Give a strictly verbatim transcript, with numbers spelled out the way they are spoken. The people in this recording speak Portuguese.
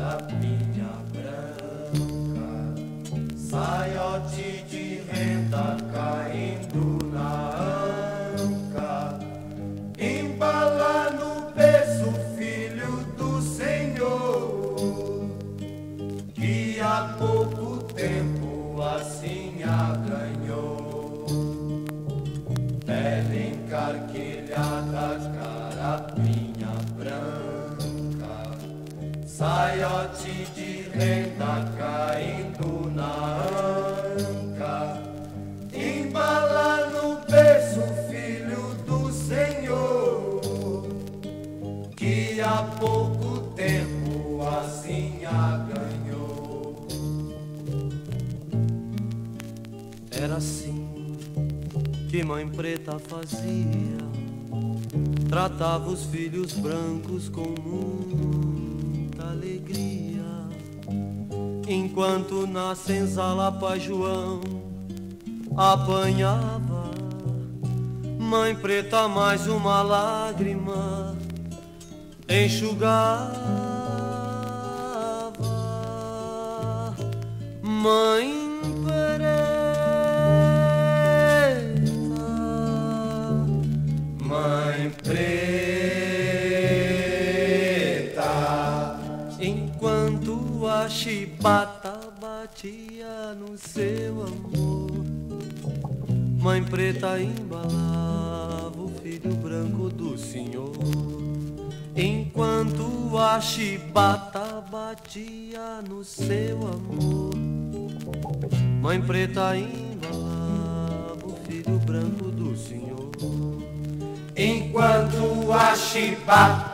carapinha branca, saiote de renda caindo na anca, embala no berço filho do Senhor, que há pouco tempo assim a ganhou. Pele encarquilhada, carapinha branca, saiote de renda caindo na anca, embala no berço filho do Senhor, que há pouco tempo assim a ganhou. Era assim que mãe preta fazia, tratava os filhos brancos com muita alegria. Enquanto na senzala pai João apanhava, mãe preta mais uma lágrima enxugava. Mãe Mãe preta, enquanto a chibata batia no seu amor, mãe preta embalava o filho branco do Senhor. Enquanto a chibata batia no seu amor, mãe preta embalava o filho branco do Senhor. enquanto a chibata